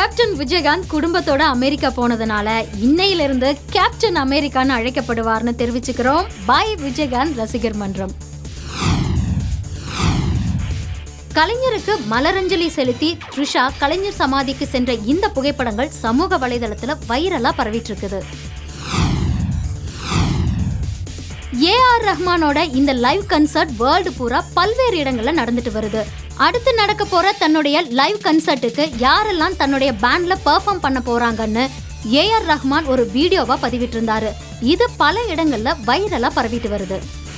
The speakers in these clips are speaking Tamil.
கேப்டன் விஜயகாந்த் குடும்பத்தோட அமெரிக்கா போனதுனால இன்னையிலிருந்து கேப்டன் அமெரிக்கான்னு அழைக்கப்படுவார்னு தெரிவிச்சுக்கிறோம். பாய் விஜயகாந்த் ரசிகர் மன்றம். கலைஞருக்கு மலரஞ்சலி செலுத்தி த்ரிஷா கலைஞர் சமாதிக்கு சென்ற இந்த புகைப்படங்கள் சமூக வலைதளத்துல வைரலா பரவிட்டு இருக்குது. ஏஆர் ரஹ்மானோட இந்த லைவ் கன்சர்ட் வேர்ல்டு பூரா பல்வேறு இடங்கள்ல நடந்துட்டு வருது. அடுத்து நடக்க போற தன்னுடைய லைவ் கன்சர்ட்டுக்கு யாரெல்லாம் தன்னுடைய பேண்ட்ல பெர்ஃபார்ம் பண்ண போறாங்கன்னு ஏஆர் ரஹ்மான் ஒரு வீடியோவா பதிவிட்டு இருந்தாரு. இது பல இடங்கள்ல வைரலா பரவிட்டு வருது.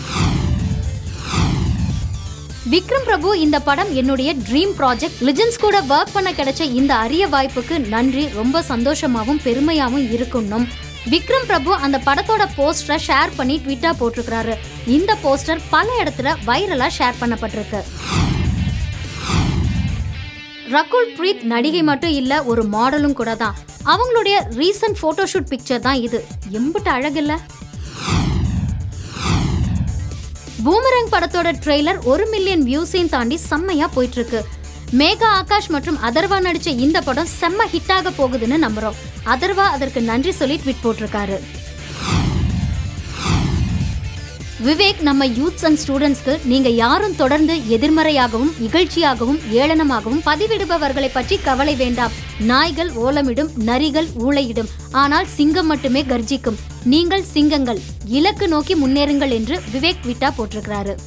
விக்ரம் பிரபு, இந்த படம் என்னுடைய ட்ரீம் ப்ராஜெக்ட். லிஜெண்ட்ஸ் கூட ஒர்க் பண்ண கிடைச்ச இந்த அரிய வாய்ப்புக்கு நன்றி. ரொம்ப சந்தோஷமாவும் பெருமையாவும் இருக்குன்னும் விக்ரம் பிரபு அந்த படத்தோட போஸ்டரை ஷேர் பண்ணி ட்விட்டா போட்டிருக்கிறாரு. இந்த போஸ்டர் பல இடத்துல வைரலா ஷேர் பண்ணப்பட்டிருக்கு. ரகுல் பிரீத் நடிகை மட்டும் இல்ல, ஒரு மாடலும் கூட தான். அவங்களுடைய ரீசன்ட் போட்டோஷூட் பிக்சர் தான் இது. எம்பிட்டு அழகில்ல. பூமரங் படத்தோட ட்ரெய்லர் 1 மில்லியன் வியூஸையும் தாண்டி செம்மையா போயிட்டு இருக்கு. மேகா ஆகாஷ் மற்றும் அதர்வா நடிச்ச இந்த படம் செம்ம ஹிட்டாக போகுதுன்னு நம்புறோம். அதர்வா அதற்கு நன்றி சொல்லி ட்வீட் போட்டிருக்காரு. விவேக், நம்ம யூத்ஸ் அண்ட் ஸ்டூடெண்ட்ஸ்க்கு நீங்க யாரும் தொடர்ந்து எதிர்மறையாகவும் இகழ்ச்சியாகவும் ஏளனமாகவும் பதிவிடுபவர்களை பற்றி கவலை வேண்டாம். நாய்கள் ஓலமிடும், நரிகள் ஊளையிடும், ஆனால் சிங்கம் மட்டுமே கர்ஜிக்கும். நீங்கள் சிங்கங்கள், இலக்கு நோக்கி முன்னேறுங்கள் என்று விவேக் ட்வீட்டா போட்டிருக்கிறாரு.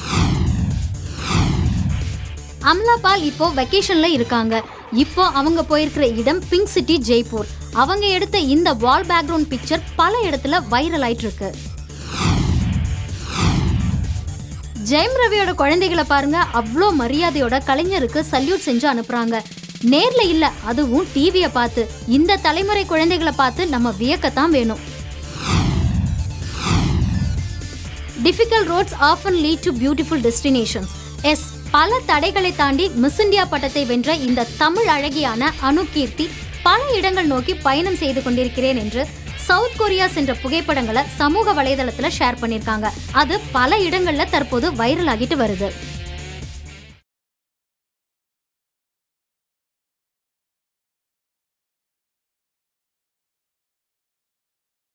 அமலா பால் இப்போ வெக்கேஷன்ல இருக்காங்க. இப்போ அவங்க போயிருக்கிற இடம் பிங்க் சிட்டி, ஜெய்ப்பூர். அவங்க எடுத்த இந்த வால் பேக்ரவுண்ட் பிக்சர் பல இடத்துல வைரல் ஆயிட்டு இருக்கு. ஜெயம் ரவியோட குழந்தைகளை பாருங்க, அவ்வளோ மரியாதையோட கலைஞருக்கு சல்யூட் செஞ்சு அனுப்புறாங்க. நேர்ல இல்ல, அதுவும் டிவியை பார்த்து. இந்த தலைமுறை குழந்தைகளை பார்த்து நம்ம வியக்கத்தான் வேணும். Difficult roads often lead to beautiful destinations. Yes, பல தடைகளை தாண்டி மிஸ் இந்தியா பட்டத்தை வென்ற இந்த தமிழ் அழகியான அனு கீர்த்தி பல இடங்கள் நோக்கி பயணம் செய்து கொண்டிருக்கிறேன் என்று சவுத் கொரியா சென்ற புகைப்படங்களை சமூக வலைதளத்துல ஷேர் பண்ணிருக்காங்க. அது பல இடங்கள்ல தற்போது வைரல் ஆகிட்டு வருது.